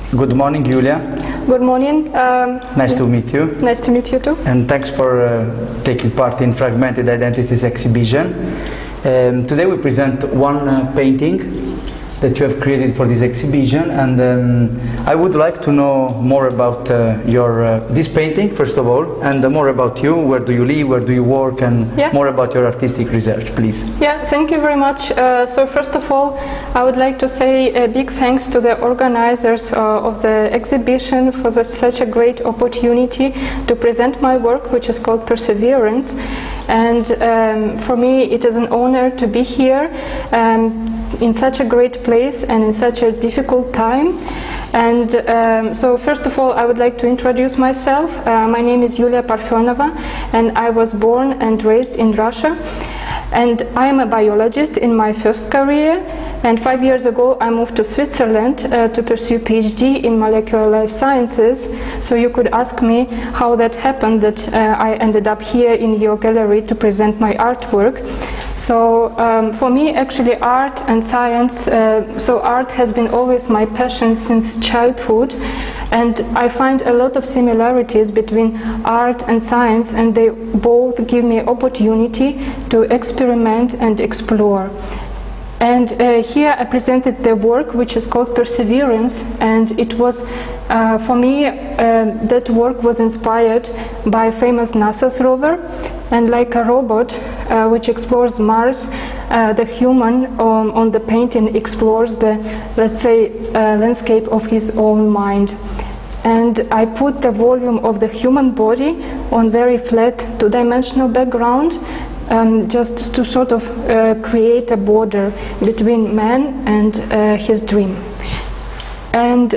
Good morning, Julia. Good morning. Nice to meet you. Nice to meet you too. And thanks for taking part in Fragmented Identities exhibition. Today we present one painting that you have created for this exhibition, and I would like to know more about this painting, first of all, and more about you. Where do you live, where do you work, and more about your artistic research, please. Yeah, thank you very much. So first of all, I would like to say a big thanks to the organizers of the exhibition for such a great opportunity to present my work, which is called Perseverance. And for me it is an honor to be here in such a great place and in such a difficult time. And so first of all I would like to introduce myself. My name is Yulia Parfenova and I was born and raised in Russia. And I am a biologist in my first career, and 5 years ago I moved to Switzerland to pursue PhD in molecular life sciences. So you could ask me how that happened, that I ended up here in your gallery to present my artwork. So for me actually art and science, so art has been always my passion since childhood, and I find a lot of similarities between art and science, and they both give me opportunity to experiment and explore. And here I presented the work which is called Perseverance, and it was for me that work was inspired by famous NASA's rover, and like a robot which explores Mars, the human on the painting explores the, let's say, landscape of his own mind. And I put the volume of the human body on very flat two-dimensional background, just to sort of create a border between man and his dream. And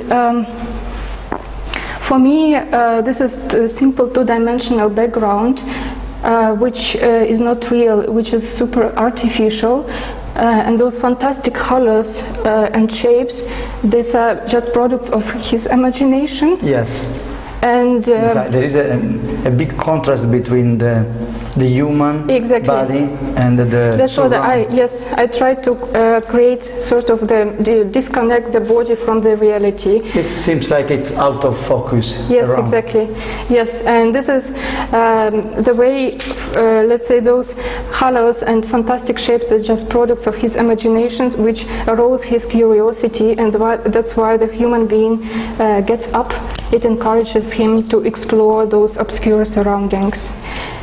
for me this is a simple two-dimensional background which is not real, which is super artificial, and those fantastic colors and shapes, these are just products of his imagination. Yes. And there is a big contrast between the human body and the that's what I tried to create, sort of the disconnect the body from the reality. It seems like it's out of focus. Yes, exactly. Yes, and this is the way, let's say, those colors and fantastic shapes, they're just products of his imagination, which arouse his curiosity, and that's why the human being gets up. It encourages him to explore those obscure surroundings.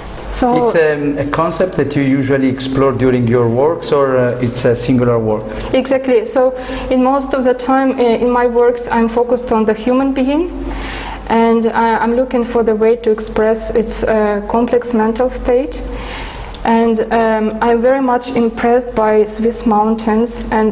So it's a concept that you usually explore during your works, or it's a singular work? Exactly. So in most of the time in my works I'm focused on the human being, and I'm looking for the way to express its complex mental state. And I'm very much impressed by Swiss mountains, and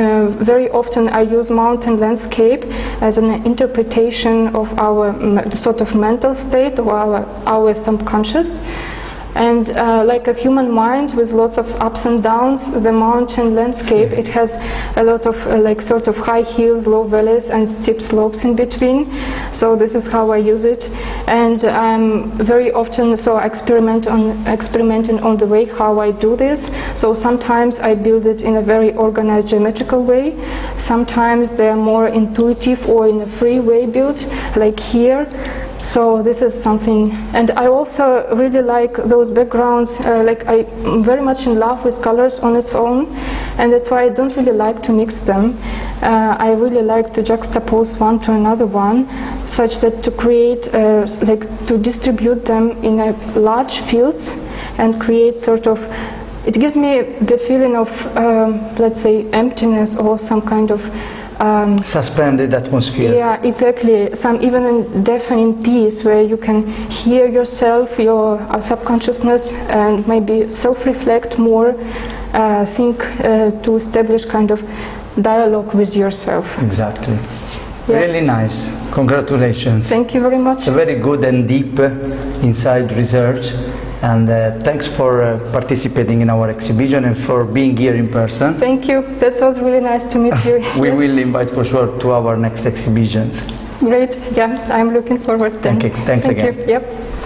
very often I use mountain landscape as an interpretation of our sort of mental state, or our subconscious. And like a human mind with lots of ups and downs, the mountain landscape, it has a lot of like sort of high hills, low valleys, and steep slopes in between. So this is how I use it, and I'm very often experimenting on the way how I do this. So sometimes I build it in a very organized geometrical way. Sometimes they're more intuitive or in a free way built, like here. So this is something, and I also really like those backgrounds, like I'm very much in love with colors on its own, and that's why I don't really like to mix them. I really like to juxtapose one to another one, such that to create, like to distribute them in a large fields and create sort of, it gives me the feeling of, let's say, emptiness or some kind of suspended atmosphere. Yeah, exactly. Some even in deafening peace, where you can hear yourself, your subconsciousness, and maybe self-reflect more, think to establish kind of dialogue with yourself. Exactly. Yeah. Really nice. Congratulations. Thank you very much. It's a very good and deep inside research. And thanks for participating in our exhibition and for being here in person. Thank you. That was really nice to meet you. We will invite for sure to our next exhibitions. Great. Yeah, I'm looking forward to it. Thanks again. Thank you. Yep.